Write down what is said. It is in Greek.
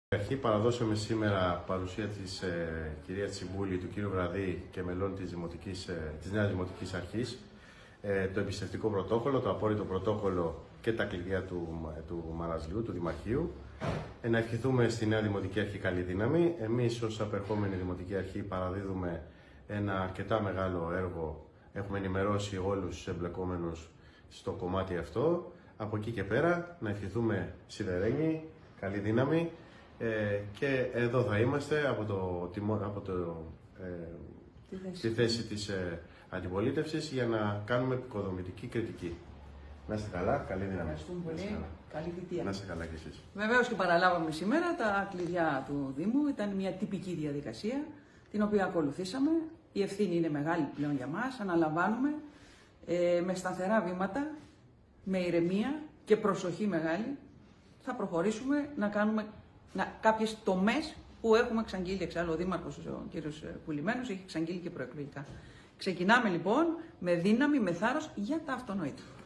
Αρχή παραδώσαμε σήμερα παρουσία της κυρίας Τσιμπούλη, του κύριου Βραδί και μελών της Νέας Δημοτικής Αρχής, το εμπιστευτικό πρωτόκολλο, το απόρριτο πρωτόκολλο και τα κλειδιά του Μαραζιού, του Δημαρχείου. Να ευχηθούμε στη Νέα Δημοτική Αρχή καλή δύναμη. Εμείς ως απερχόμενη Δημοτική Αρχή παραδίδουμε ένα αρκετά μεγάλο έργο. Έχουμε ενημερώσει όλους τους εμπλεκόμενους στο κομμάτι αυτό. Από εκεί και πέρα να ευχηθούμε σιδερένη, καλή δύναμη. Και εδώ θα είμαστε στη θέση της αντιπολίτευσης για να κάνουμε επικοδομητική κριτική. Να είστε καλά, καλή δύναμη. Ευχαριστούμε πολύ. Καλή θητεία. Να είστε καλά κι εσείς. Βεβαίως και παραλάβαμε σήμερα τα κλειδιά του Δήμου. Ήταν μια τυπική διαδικασία την οποία ακολουθήσαμε. Η ευθύνη είναι μεγάλη πλέον για μας. Αναλαμβάνουμε με σταθερά βήματα, με ηρεμία και προσοχή μεγάλη. Θα προχωρήσουμε να κάνουμε κάποιες τομές που έχουμε εξαγγείλει. Εξάλλου ο Δήμαρχος, ο κύριος Πουλημένος, έχει εξαγγείλει και προεκλογικά. Ξεκινάμε λοιπόν με δύναμη, με θάρρος για τα αυτονόητα.